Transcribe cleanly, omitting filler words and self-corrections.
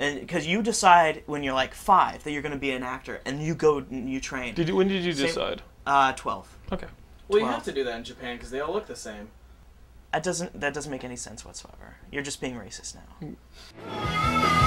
And because you decide when you're like 5 that you're going to be an actor, and you go and you train. When did you decide? 12. Okay. Well, you have to do that in Japan because they all look the same. That doesn't make any sense whatsoever. You're just being racist now.